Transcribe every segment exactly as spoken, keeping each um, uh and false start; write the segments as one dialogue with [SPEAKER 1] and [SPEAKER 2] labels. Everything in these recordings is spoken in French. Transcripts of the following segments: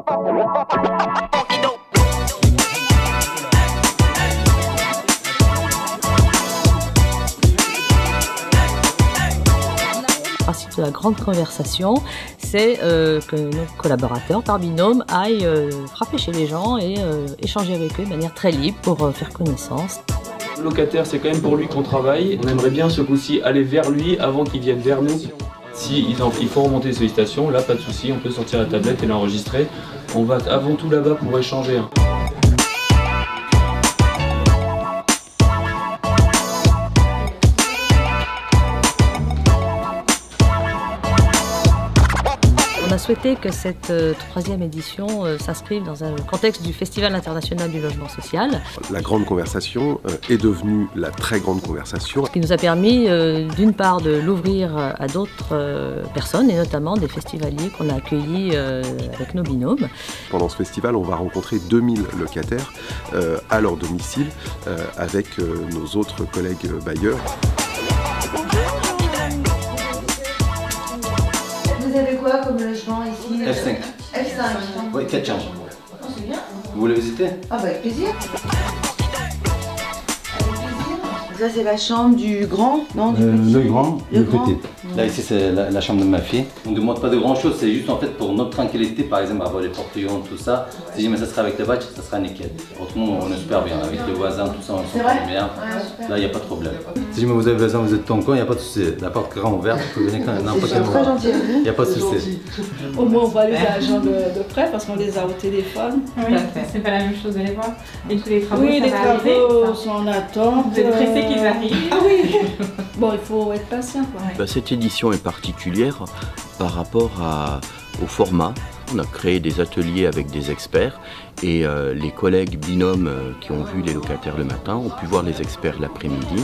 [SPEAKER 1] Le principe de la grande conversation, c'est euh, que nos collaborateurs, par binôme, aillent euh, frapper chez les gens et euh, échanger avec eux de manière très libre pour euh, faire connaissance.
[SPEAKER 2] Le locataire, c'est quand même pour lui qu'on travaille. On aimerait bien ce coup-ci aller vers lui avant qu'il vienne vers nous. Si il faut remonter les sollicitations, là pas de souci, on peut sortir la tablette et l'enregistrer. On va avant tout là-bas pour échanger.
[SPEAKER 1] On a souhaité que cette euh, troisième édition euh, s'inscrive dans un contexte du Festival international du logement social.
[SPEAKER 3] La grande conversation euh, est devenue la très grande conversation.
[SPEAKER 1] Ce qui nous a permis euh, d'une part de l'ouvrir à d'autres euh, personnes et notamment des festivaliers qu'on a accueillis euh, avec nos binômes.
[SPEAKER 3] Pendant ce festival, on va rencontrer deux mille locataires euh, à leur domicile euh, avec euh, nos autres collègues bailleurs.
[SPEAKER 4] Vous avez quoi comme logement ici?
[SPEAKER 5] F cinq.
[SPEAKER 4] F cinq.
[SPEAKER 5] Oui, quatre chambres.
[SPEAKER 4] Oh, c'est bien.
[SPEAKER 5] Vous voulez visiter?
[SPEAKER 4] Ah bah avec plaisir. Ça c'est la chambre du grand, non du
[SPEAKER 5] euh,
[SPEAKER 4] petit.
[SPEAKER 5] Le grand,
[SPEAKER 4] le,
[SPEAKER 5] le
[SPEAKER 4] grand.
[SPEAKER 5] petit. Là ici c'est la, la chambre de ma fille. On ne demande pas de grand chose, c'est juste en fait pour notre tranquillité, par exemple avoir les portillons, tout ça. Si jamais ça sera avec les vaches, ça sera nickel. Autrement on est super bien, avec les voisins, tout ça, on s'entend bien. Ouais, là il n'y a pas de problème. Si jamais vous avez besoin, vous êtes ton coin, il n'y a pas de souci. La porte grande ouverte, vous pouvez venir quand n'importe quel moment. Il n'y a pas de souci.
[SPEAKER 6] Au moins on voit les agents de, de près parce qu'on les a au téléphone.
[SPEAKER 7] Oui, c'est pas la même chose de les voir. Et tous les travaux,
[SPEAKER 6] oui,
[SPEAKER 7] ça
[SPEAKER 6] les
[SPEAKER 7] va
[SPEAKER 6] travaux
[SPEAKER 7] arriver,
[SPEAKER 6] sont en attente.
[SPEAKER 7] Vous êtes pressés qu'ils arrivent.
[SPEAKER 6] Ah oui. Bon, il faut être patient quoi.
[SPEAKER 8] Bah, cette édition est particulière par rapport à, au format. On a créé des ateliers avec des experts et euh, les collègues binômes euh, qui ont vu les locataires le matin ont pu voir les experts l'après-midi.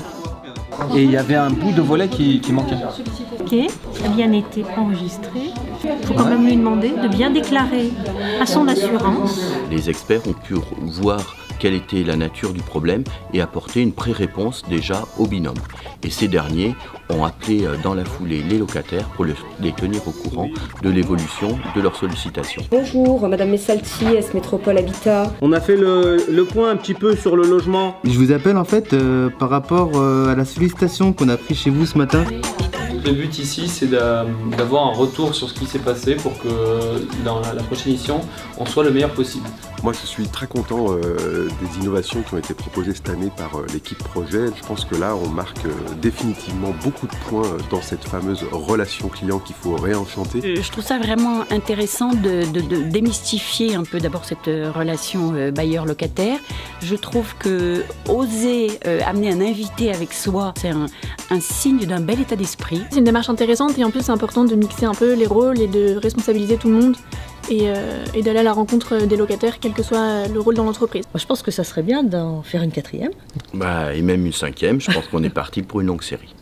[SPEAKER 2] Et il y avait un bout de volet qui, qui manquait.
[SPEAKER 9] Ok, a bien été enregistré. Il faut quand même lui demander de bien déclarer à son assurance.
[SPEAKER 8] Les experts ont pu voir quelle était la nature du problème et apporter une pré-réponse déjà au binôme. Et ces derniers ont appelé dans la foulée les locataires pour les tenir au courant de l'évolution de leurs sollicitations.
[SPEAKER 10] Bonjour, Madame Messalti, S Métropole Habitat.
[SPEAKER 11] On a fait le, le point un petit peu sur le logement.
[SPEAKER 12] Je vous appelle en fait euh, par rapport euh, à la sollicitation qu'on a pris chez vous ce matin.
[SPEAKER 2] Le but ici, c'est d'avoir un retour sur ce qui s'est passé pour que dans la, la prochaine édition, on soit le meilleur possible.
[SPEAKER 3] Moi, je suis très content euh, des innovations qui ont été proposées cette année par euh, l'équipe projet. Je pense que là, on marque euh, définitivement beaucoup de points euh, dans cette fameuse relation client qu'il faut réenchanter.
[SPEAKER 13] Je trouve ça vraiment intéressant de, de, de démystifier un peu d'abord cette relation euh, bailleur-locataire. Je trouve que oser euh, amener un invité avec soi, c'est un, un signe d'un bel état d'esprit.
[SPEAKER 14] C'est une démarche intéressante et en plus c'est important de mixer un peu les rôles et de responsabiliser tout le monde et, euh, et d'aller à la rencontre des locataires quel que soit le rôle dans l'entreprise.
[SPEAKER 1] Je pense que ça serait bien d'en faire une quatrième.
[SPEAKER 8] Bah, et même une cinquième, je pense qu'on est parti pour une longue série.